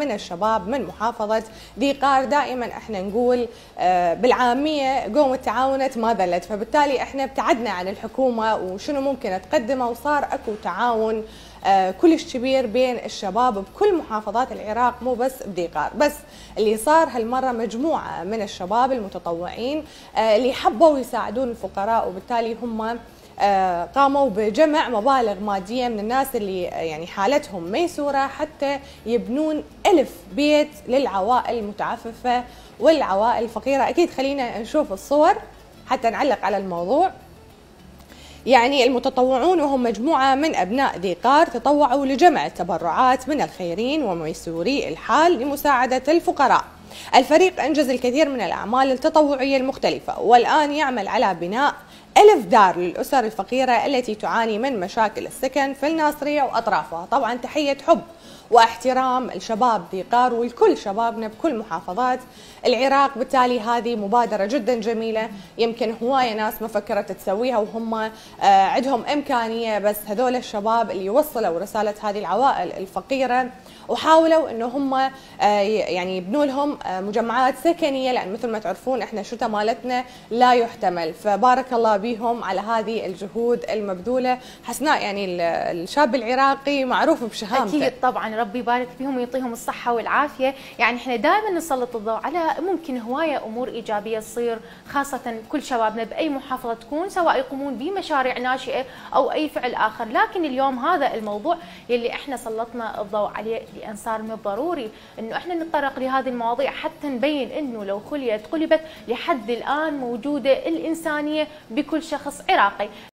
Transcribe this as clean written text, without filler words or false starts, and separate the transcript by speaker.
Speaker 1: من الشباب من محافظة ذي قار. دائما احنا نقول بالعامية قومت تعاونت ما ذلت، فبالتالي احنا ابتعدنا عن الحكومة وشنو ممكن تقدمه، وصار اكو تعاون كلش كبير بين الشباب بكل محافظات العراق مو بس بذي قار. بس اللي صار هالمرة مجموعة من الشباب المتطوعين اللي حبوا يساعدون الفقراء، وبالتالي هم قاموا بجمع مبالغ مادية من الناس اللي يعني حالتهم ميسورة حتى يبنون 1000 بيت للعوائل المتعففة والعوائل الفقيرة. أكيد خلينا نشوف الصور حتى نعلق على الموضوع. يعني المتطوعون وهم مجموعة من أبناء ذي قار تطوعوا لجمع التبرعات من الخيرين وميسوري الحال لمساعدة الفقراء. الفريق أنجز الكثير من الأعمال التطوعية المختلفة، والآن يعمل على بناء 1000 دار للأسر الفقيرة التي تعاني من مشاكل السكن في الناصرية وأطرافها. طبعا تحية حب واحترام الشباب ذي قار ولكل شبابنا بكل محافظات العراق. بالتالي هذه مبادرة جدا جميلة، يمكن هواية ناس ما فكرت تسويها وهم عندهم إمكانية، بس هذول الشباب اللي وصلوا رسالة هذه العوائل الفقيرة وحاولوا انه هم يعني يبنوا لهم مجمعات سكنيه، لان مثل ما تعرفون احنا الشتاء مالتنا لا يحتمل. فبارك الله بهم على هذه الجهود المبذوله. حسناء يعني الشاب العراقي معروف بشهامته.
Speaker 2: اكيد طبعا، ربي يبارك فيهم ويعطيهم الصحه والعافيه. يعني احنا دائما نسلط الضوء على ممكن هوايه امور ايجابيه تصير، خاصه كل شبابنا باي محافظه تكون، سواء يقومون بمشاريع ناشئه او اي فعل اخر. لكن اليوم هذا الموضوع يلي احنا سلطنا الضوء عليه لان صار من الضروري انه احنا نتطرق لهذه المواضيع حتى نبين انه لو قلبت لحد الان موجوده الانسانيه بكل شخص عراقي.